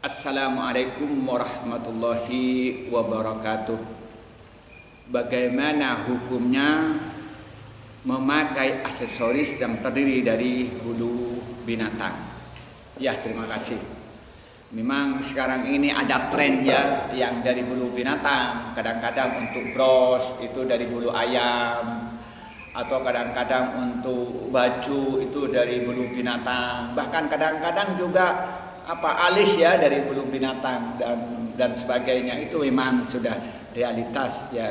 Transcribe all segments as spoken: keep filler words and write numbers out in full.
Assalamualaikum warahmatullahi wabarakatuh. Bagaimana hukumnya memakai aksesoris yang terdiri dari bulu binatang? Ya, terima kasih. Memang sekarang ini ada tren ya yang dari bulu binatang. Kadang-kadang untuk bros itu dari bulu ayam, atau kadang-kadang untuk baju itu dari bulu binatang. Bahkan kadang-kadang juga apa alis ya dari bulu binatang dan dan sebagainya. Itu memang sudah realitas ya.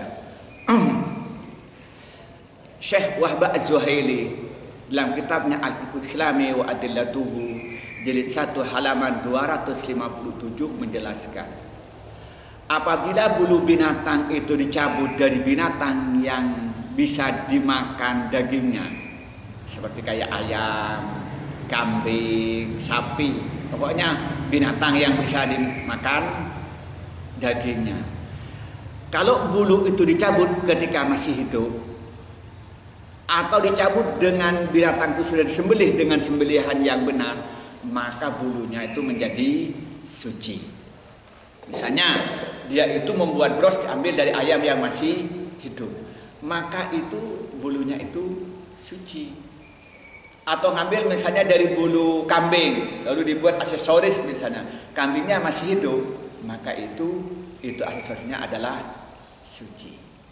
Syekh Wahbah Az-Zuhaili dalam kitabnya Al-Fiqhul Islami wa Adillatuhu jilid satu halaman dua ratus lima puluh tujuh menjelaskan, apabila bulu binatang itu dicabut dari binatang yang bisa dimakan dagingnya, seperti kayak ayam, kambing, sapi, pokoknya binatang yang bisa dimakan dagingnya. Kalau bulu itu dicabut ketika masih hidup, atau dicabut dengan binatang itu sudah disembelih dengan sembelihan yang benar, maka bulunya itu menjadi suci. Misalnya dia itu membuat bros diambil dari ayam yang masih hidup, maka itu bulunya itu suci. Atau ngambil misalnya dari bulu kambing lalu dibuat aksesoris, misalnya kambingnya masih hidup, maka itu itu aksesorisnya adalah suci.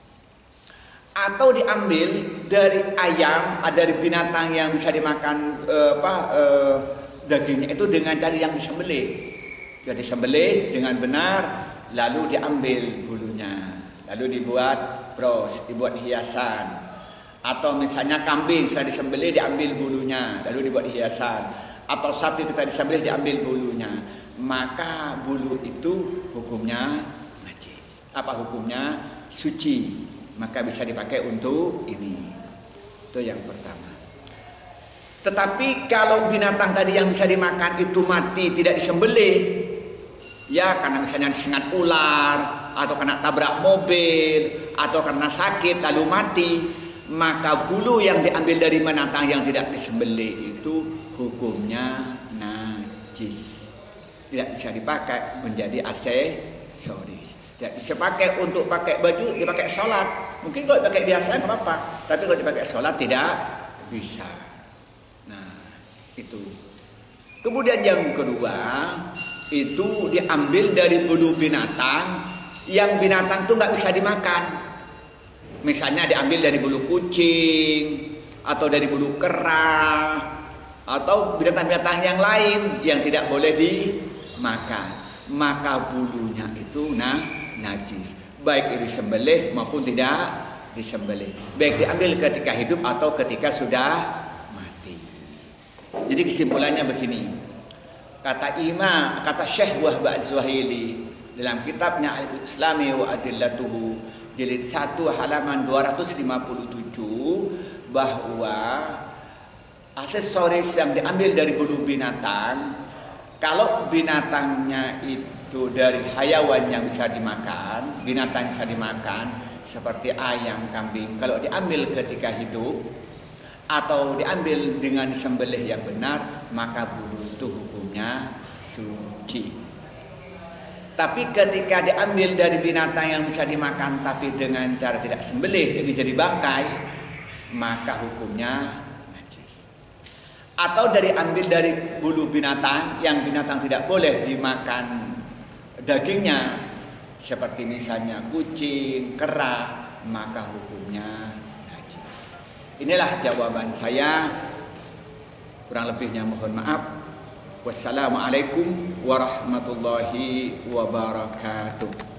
Atau diambil dari ayam, dari binatang yang bisa dimakan eh, apa eh, dagingnya itu dengan cara yang disembelih. Jadi disembelih dengan benar, lalu diambil bulunya, lalu dibuat bros, dibuat hiasan. Atau misalnya kambing sudah disembelih, diambil bulunya, lalu dibuat hiasan. Atau sapi kita disembelih, diambil bulunya, maka bulu itu hukumnya najis. Apa hukumnya? Suci. Maka bisa dipakai untuk ini. Itu yang pertama. Tetapi kalau binatang tadi yang bisa dimakan itu mati tidak disembelih, ya karena misalnya disengat ular, atau kena tabrak mobil, atau karena sakit lalu mati, maka bulu yang diambil dari binatang yang tidak disembelih itu hukumnya najis. Tidak bisa dipakai menjadi aksesoris. Tidak bisa pakai untuk pakai baju, dipakai sholat. Mungkin kalau dipakai biasa nggak apa-apa, tapi kalau dipakai sholat tidak bisa. Nah, itu. Kemudian yang kedua, itu diambil dari bulu binatang yang binatang itu nggak bisa dimakan. Misalnya diambil dari bulu kucing, atau dari bulu kera, atau binatang-binatang yang lain yang tidak boleh dimakan. Maka bulunya itu nah najis, baik disembelih maupun tidak disembelih, baik diambil ketika hidup atau ketika sudah mati. Jadi kesimpulannya begini, kata Imam, kata Syekh Wahbah Az-Zuhaili dalam kitabnya Al-Fiqhul Islami wa Adillatuhu jilid satu halaman dua ratus lima puluh tujuh, bahwa aksesoris yang diambil dari bulu binatang, kalau binatangnya itu dari hayawan yang bisa dimakan, binatang bisa dimakan seperti ayam, kambing, kalau diambil ketika hidup atau diambil dengan sembelih yang benar, maka bulu itu hukumnya suci. Tapi ketika diambil dari binatang yang bisa dimakan tapi dengan cara tidak sembelih, ini jadi bangkai, maka hukumnya atau dari ambil dari bulu binatang yang binatang tidak boleh dimakan dagingnya, seperti misalnya kucing, kera, maka hukumnya najis. Inilah jawaban saya, kurang lebihnya mohon maaf. Wassalamualaikum warahmatullahi wabarakatuh.